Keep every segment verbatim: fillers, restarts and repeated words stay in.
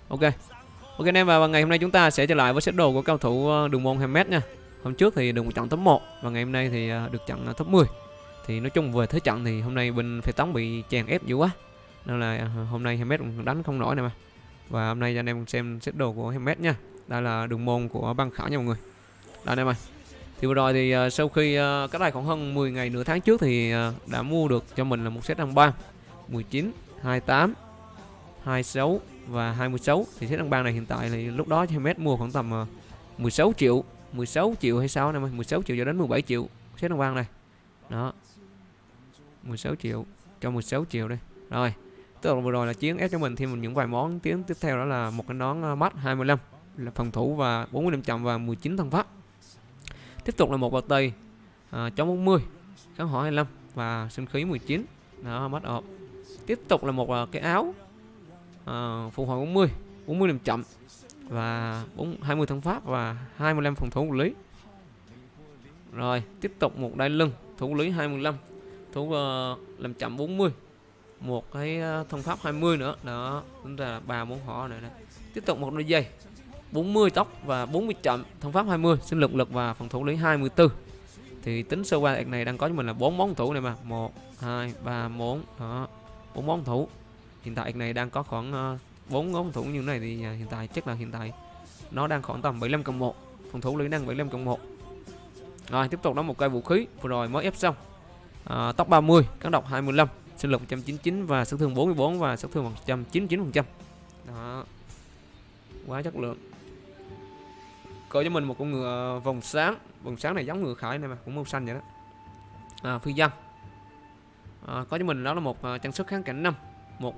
Ok. Ok anh em, và ngày hôm nay chúng ta sẽ trở lại với set đồ của cao thủ đường môn Hermes nha. Hôm trước thì được một trận top một và ngày hôm nay thì được trận top mười. Thì nói chung về thế trận thì hôm nay bên Phê Tống bị chèn ép dữ quá, nên là hôm nay Hermes đánh không nổi nè mà. Và hôm nay cho anh em xem set đồ của Hermes nha. Đây là đường môn của băng khảo nha mọi người. Đây anh em ơi. Thì vừa rồi thì sau khi cách đây khoảng hơn mười ngày nửa tháng trước thì đã mua được cho mình là một set đăng băng mười chín, hai mươi tám, hai mươi sáu và hai mươi sáu. Thì set đăng băng này hiện tại thì lúc đó Hermes mua khoảng tầm mười sáu triệu, mười sáu triệu hay sao anh em ơi, mười sáu triệu cho đến mười bảy triệu set đăng băng này. Đó. mười sáu triệu cho mười sáu triệu đây. Rồi. Tức là vừa rồi là chiến ép cho mình thêm những vài món tiếng tiếp theo, đó là một cái nón mắt hai mươi lăm là phòng thủ và bốn mươi lăm chậm và mười chín thân pháp. Tiếp tục là một bao tay à, chống bốn mươi, kháng hỏa hai mươi lăm và sinh khí mười chín. Đó, mắt ọp. Tiếp tục là một uh, cái áo uh, phục hồi bốn mươi, bốn mươi làm chậm và hai mươi thân pháp và hai mươi lăm phòng thủ lý. Rồi, tiếp tục một đai lưng thủ lý hai mươi lăm, thủ uh, làm chậm bốn mươi, một cái uh, thân pháp hai mươi nữa. Đó, chúng ta là ba món họ này, này. Tiếp tục một đôi giày bốn mươi tốc và bốn mươi chậm, thân pháp hai mươi, sinh lực lực và phòng thủ lý hai mươi tư. Thì tính sơ qua này đang có cho mình là bốn món thủ này mà, một, hai, ba món, đó, bốn món thủ. Hiện tại này đang có khoảng bốn món thủ như thế này thì hiện tại chắc là hiện tại nó đang khoảng tầm bảy mươi lăm cộng một, phòng thủ lý đang bảy mươi lăm cộng một. Rồi tiếp tục đó một cây vũ khí vừa rồi mới ép xong. À, tốc ba mươi, cắn độc hai mươi lăm, sinh lực một trăm chín mươi chín và sát thương bốn mươi bốn và sát thương một trăm chín mươi chín phần trăm. Đó. Quá chất lượng. Có cho mình một con ngựa vòng sáng, vòng sáng này giống ngựa khải này mà, cũng màu xanh vậy đó. À, phi dân. À, có cho mình đó là một uh, trang sức kháng cảnh năm, một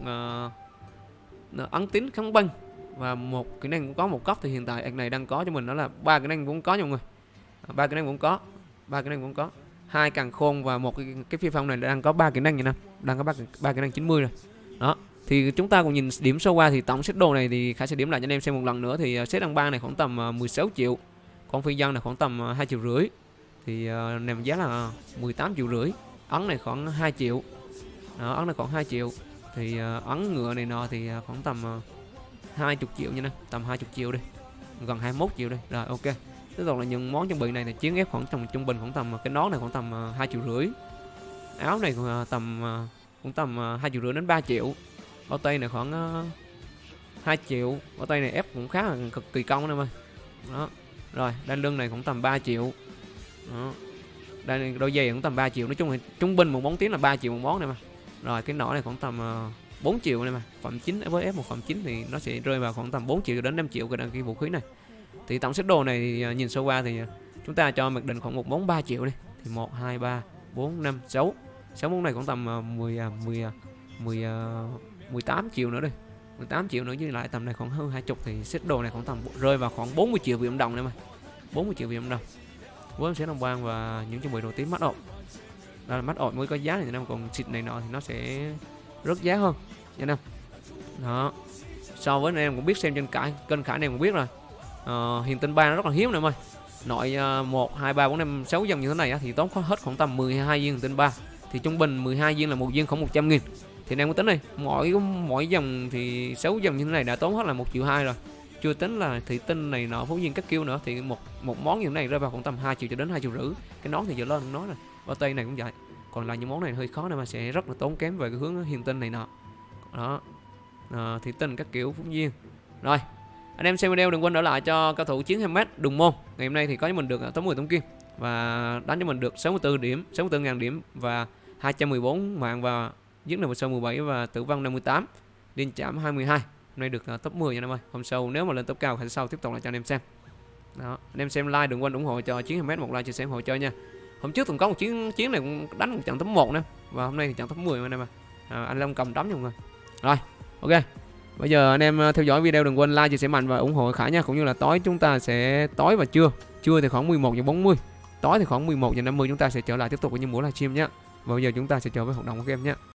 uh, ấn tín kháng băng và một kỹ năng cũng có một cấp. Thì hiện tại ạc này đang có cho mình đó là ba kỹ năng cũng có nha mọi người, ba kỹ năng cũng có, ba kỹ năng cũng có, hai càng khôn và một cái, cái phi phong này đang có ba kỹ năng như nè, đang có ba ba kỹ năng chín mươi rồi. Đó. Thì chúng ta cùng nhìn điểm sâu qua thì tổng set đồ này thì Khải sẽ điểm lại cho anh em xem một lần nữa. Thì set đăng băng này khoảng tầm uh, mười sáu triệu, con phi dân này khoảng tầm uh, hai triệu rưỡi, thì uh, nằm giá là mười tám triệu rưỡi. Ấn này khoảng hai triệu. Đó, ấn này khoảng hai triệu. Thì uh, ấn ngựa này nọ thì uh, khoảng tầm uh, hai mươi triệu như nè, tầm hai mươi triệu đi, gần hai mươi mốt triệu đi. Rồi ok. Tiếp tục là những món trang bị này là chiến ép khoảng tầm trung bình khoảng tầm cái nón này khoảng tầm uh, hai triệu rưỡi. Áo này uh, tầm uh, cũng tầm uh, hai triệu rưỡi đến ba triệu. Bao tay này khoảng uh, hai triệu. Bao tay này ép cũng khá là cực kỳ công em ơi. Đó. Rồi, đai lưng này cũng tầm ba triệu. Đó. Đây đôi giày cũng tầm ba triệu. Nói chung là trung bình một món tiếng là ba triệu một món này mà. Rồi cái nỏ này khoảng tầm uh, bốn triệu này mà. Phẩm chín với ép một phẩm chín thì nó sẽ rơi vào khoảng tầm bốn triệu đến năm triệu cái đăng ký vũ khí này. Thì tổng set đồ này thì uh, nhìn sơ qua thì uh, chúng ta cho mặc định khoảng một món ba triệu đi. Thì một, hai, ba, bốn, năm, sáu. sáu món này khoảng tầm uh, mười, uh, mười, uh, mười, uh, mười tám triệu nữa đi. mười tám triệu nữa với lại tầm này khoảng hơn hai mươi thì set đồ này khoảng tầm rơi vào khoảng bốn mươi triệu Việt Nam đồng này mà. bốn mươi triệu Việt Nam đồng. Với set đăng băng và những trang bị đồ tím mắt ộp. Đó là mắt ộp mới có giá này năm, còn xịt này nọ thì nó sẽ rớt giá hơn nha năm. Đó. So với anh em cũng biết xem trên cả kênh Khải này cũng biết rồi. Ờ, hiện tinh ba nó rất là hiếm này em ơi. Nội uh, một, hai, ba, bốn, năm, sáu dòng như thế này á, thì tốn hết khoảng tầm mười hai viên hiện tinh ba. Thì trung bình mười hai viên là một viên khoảng một trăm nghìn. Thì anh em có tính đi, mỗi mỗi dòng thì sáu dòng như thế này đã tốn hết là một triệu hai rồi. Chưa tính là thị tinh này nọ, phú viên các kêu nữa, thì một một món như thế này rơi vào khoảng tầm hai triệu cho đến hai triệu rưỡi. Cái nón thì giờ lên nói rồi, bao tay này cũng vậy. Còn là những món này hơi khó nên mà sẽ rất là tốn kém về cái hướng hiền tinh này nọ. Đó. À, thị tinh các kiểu phú viên. Rồi, anh em xem video đừng quên đỡ lại cho cao thủ chiến Hermes Đường Môn. Ngày hôm nay thì có cho mình được top mười tấm kim và đánh cho mình được sáu mươi tư điểm, sáu mươi tư nghìn điểm và hai trăm mười bốn mạng và giết được sau mười bảy và tử vong năm mươi tám, liên chạm hai mươi hai. Hôm nay được uh, top mười nha anh em ơi. Hôm sau nếu mà lên top cao thì sau tiếp tục lại cho anh em xem. Đó, anh em xem like đừng quên ủng hộ cho chiến Hermes, một like chia sẻ ủng hộ chơi nha. Hôm trước từng có một chiến chiến này cũng đánh một trận top một nè, và hôm nay thì trận top mười anh em à. À, anh Long cầm đấm nha mọi người. Rồi, ok. Bây giờ anh em theo dõi video đừng quên like chia sẻ mạnh và ủng hộ Khải nha, cũng như là tối chúng ta sẽ tối và trưa, trưa thì khoảng mười một giờ bốn mươi, tối thì khoảng mười một giờ năm mươi chúng ta sẽ trở lại tiếp tục với những buổi livestream nhé. Và bây giờ chúng ta sẽ trở với hoạt động của game nhé.